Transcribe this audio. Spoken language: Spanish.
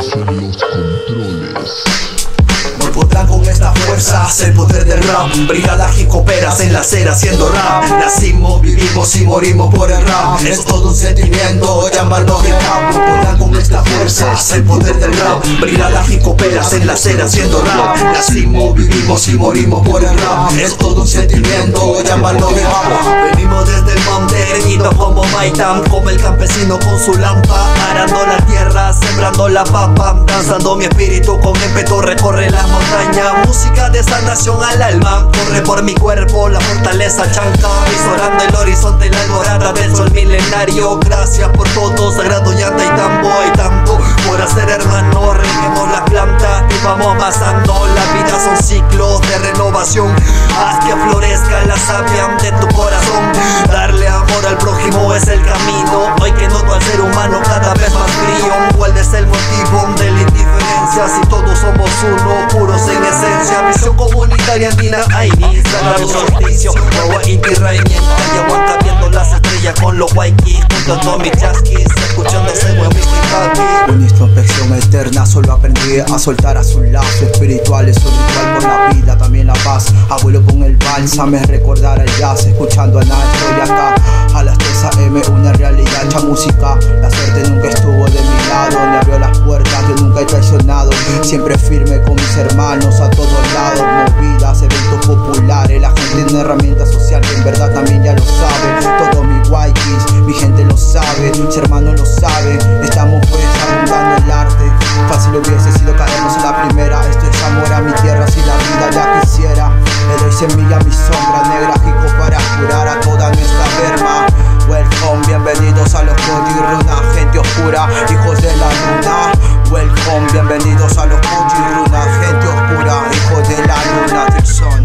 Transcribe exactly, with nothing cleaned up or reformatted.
en los controles. Hoy podrán con esta fuerza el poder del rap. Brigada Jicoperas en la acera haciendo rap. Nacimos, vivimos y morimos por el rap. Es todo un sentimiento, llamarlo hip hop. Hoy podrán con esta fuerza el poder del rap. Brigada Jicoperas en la acera haciendo rap. Nacimos, vivimos y morimos por el rap. Es todo un sentimiento, llamarlo hip hop. Venimos desde el monte, erguido como Maitam, como el campesino con su lampa, arando la tierra, sembrando la papa, danzando mi espíritu con ímpetu, recorre la montaña. Música de sanación al alma, corre por mi cuerpo la fortaleza chanca, visorando el horizonte, la alborada del sol milenario. Gracias por todo, sagrado llanta y tambo, y tambo por hacer hermano, reguemos la planta y vamos amasando. La vida son ciclos de renovación, haz que florezca la savia de tu corazón. Darle amor al prójimo es el camino, hoy que noto al ser humano cada vez más frío. ¿Cuál es el motivo de la indiferencia? Si todos somos uno, puros en esencia. Visión comunitaria andina, Aini, sagrado solsticio, Wawa Inti Raimienta, Yahuanca viendo las estrellas con los Waikis, junto a Tommy Chaskis, escuchándose buen whisky papi. Una introspección eterna, solo aprendí a soltar a sus lazos espirituales, un ritual por la vida, también la paz. Abuelo con el bálsamo es recordar el jazz, escuchando a Nacho y acá. A las tres a eme una realidad hecha música. La suerte nunca estuvo de mi lado, me abrió las puertas, yo nunca he traicionado. Siempre firme con mis hermanos a todos lados. Movidas, eventos populares, la gente tiene herramienta social que en verdad también ya lo sabe. Todos mis guayquis, mi gente lo sabe, mis hermanos lo saben. Estamos pues abundando el arte. Fácil hubiese sido caernos en la primera. Esto es amor a mi tierra, si la vida ya quisiera. Le doy semilla a mi sombra negra, Jico para curar a toda nuestra verma. Welcome, bienvenidos a los P O D E U, gente oscura, hijos de la luna. Welcome, bienvenidos a los P O D E U, gente oscura, hijos de la luna. Thrxone.